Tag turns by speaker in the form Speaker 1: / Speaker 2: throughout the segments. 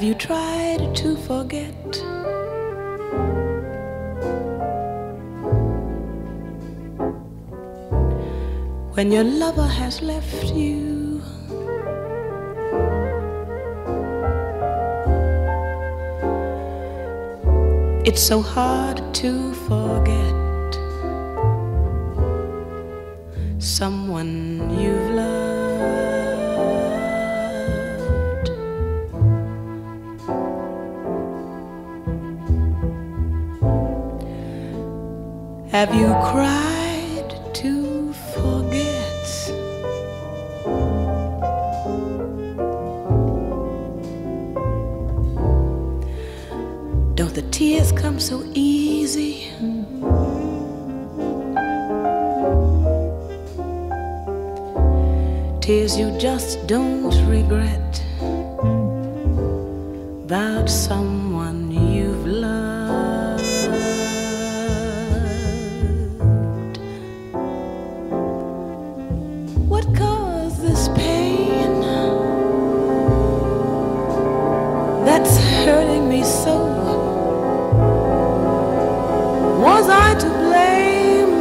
Speaker 1: Have you tried to forget? When your lover has left you, it's so hard to forget someone you've loved. Have you cried to forget? Don't the tears come so easy? Tears you just don't regret about someone you've loved. What caused this pain that's hurting me so? Was I to blame?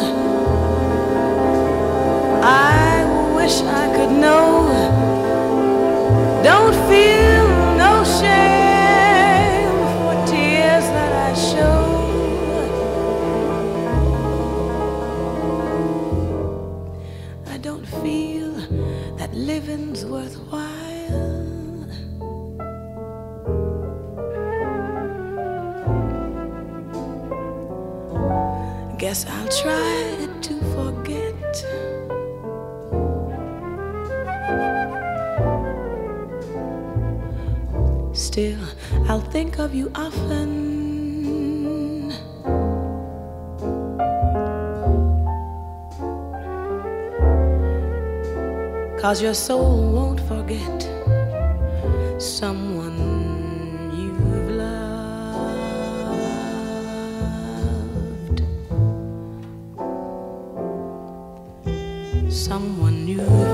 Speaker 1: I wish I could know. Don't feel no shame for tears that I show. I don't feel that living's worthwhile. Guess I'll try to forget. Still, I'll think of you often. 'Cause your soul won't forget someone you've loved. Someone you